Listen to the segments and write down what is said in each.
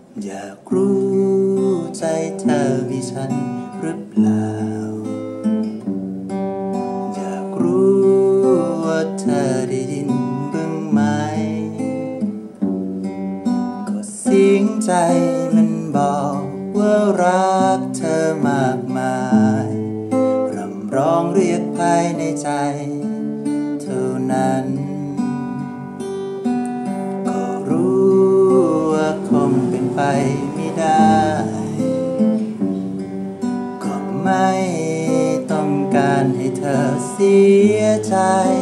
อยากรู้ใจเธอมีฉันหรือเปล่าอยากรู้ว่าเธอได้ยินบ้างไหมก็เสียงใจมันบอกว่ารักเธอมากมายรำร้องเรียกภายในใจเท่านั้นก็รู้ว่าคงเป็นไปไม่ได้ก็ไม่ต้องการให้เธอเสียใจ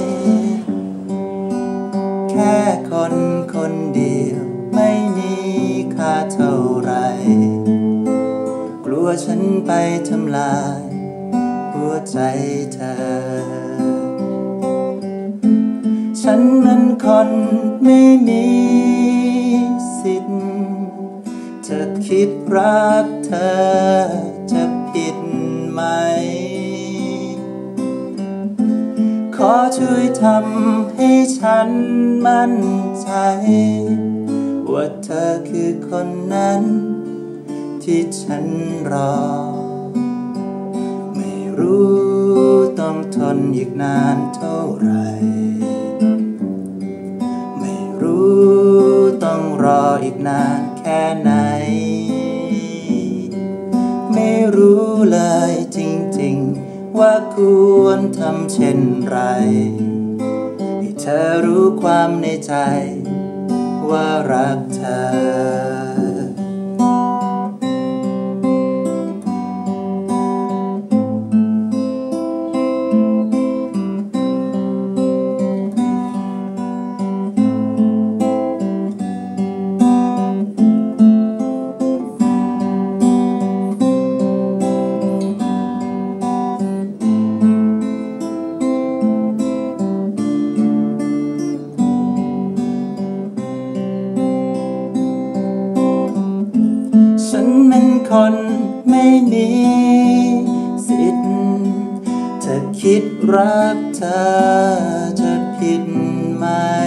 แค่คนคนเดียวไม่มีค่าเท่าไรกลัวฉันไปทำลายหัวใจเธอฉันนั้นคนไม่มีสิทธิ์จะคิดรักเธอจะผิดไหมขอช่วยทำให้ฉันมั่นใจว่าเธอคือคนนั้นที่ฉันรอไม่รู้ต้องทนอีกนานเท่าไหร่ไม่รู้ต้องรออีกนานแค่ไหนไม่รู้เลยจริงๆว่าควรทำเช่นไรให้เธอรู้ความในใจว่ารักเธอฉันเป็นคนไม่มีสิทธิ์จะคิดรักเธอจะผิดไหม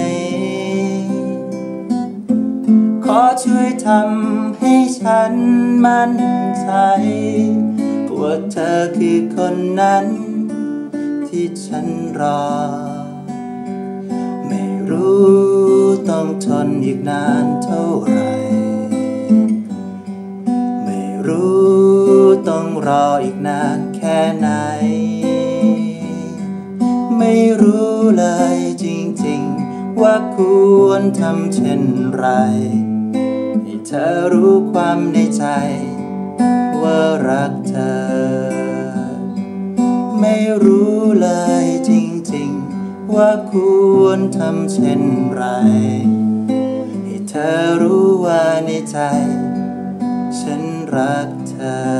ขอช่วยทำให้ฉันมั่นใจว่าเธอคือคนนั้นที่ฉันรอไม่รู้ต้องทนอีกนานเท่าไหร่รู้ต้องรออีกนานแค่ไหนไม่รู้เลยจริงๆว่าควรทำเช่นไรให้เธอรู้ความในใจว่ารักเธอไม่รู้เลยจริงๆว่าควรทำเช่นไรให้เธอรู้ว่าในใจฉันรักเธอ